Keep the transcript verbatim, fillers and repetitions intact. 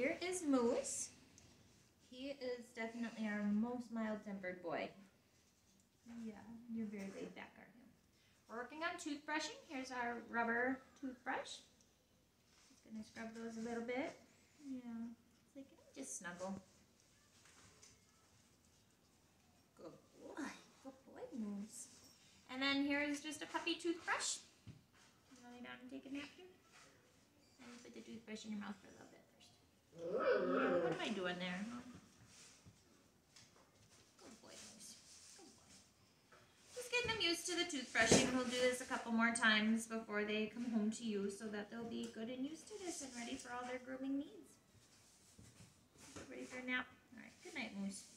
here is Moose. He is definitely our most mild-tempered boy. Yeah, you're very laid back, aren't you? We're working on toothbrushing. Here's our rubber toothbrush. Just gonna scrub those a little bit. Yeah, it's like, just snuggle. Good boy, good boy, Moose. And then here's just a puppy toothbrush. You wanna lay down and take a nap here? And put the toothbrush in your mouth for a little bit first. Yeah, what am I doing there? Huh? Good boy, Moose. Good boy. Just getting them used to the toothbrushing. We'll do this a couple more times before they come home to you so that they'll be good and used to this and ready for all their grooming needs. Ready for a nap? Alright, good night, Moose.